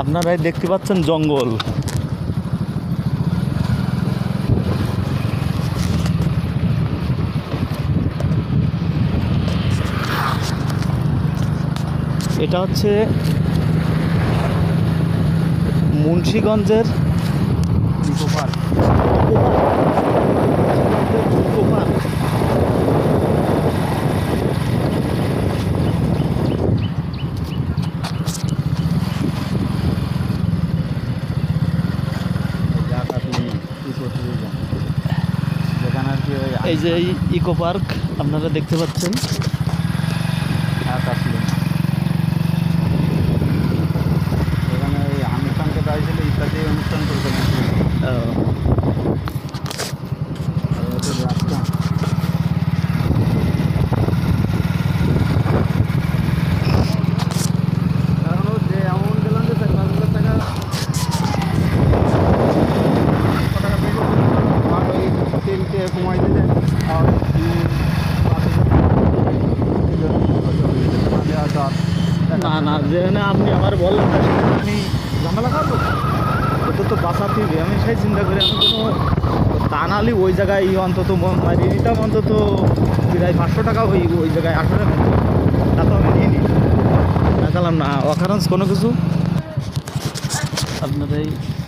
আপনারাই দেখতে পাচ্ছেন জঙ্গল। এটা হচ্ছে মুন্সিগঞ্জের ইকো পার্ক। ইকো পার্ক এই যে ইকো পার্ক আপনারা দেখতে পাচ্ছেন। এখানে অনুষ্ঠানকে দাঁড়িয়েছিল ইত্যাদি অনুষ্ঠান করতে কমাই দিলে না না, যেখানে আপনি আমার বললেন না সেখানে আমি ঝামেলা করবো, ওটা তো বাঁচাতে হবে। আমি সেই চিন্তা করি আমি কোনো তা নাহলে ওই জায়গায় অন্তত মারিয়ে নিতাম, অন্তত প্রায় 500 টাকা ওই জায়গায় আসলে তা তো আমি নিয়ে নিই, দেখালাম না অকারণ কোনো কিছু। আপনার এই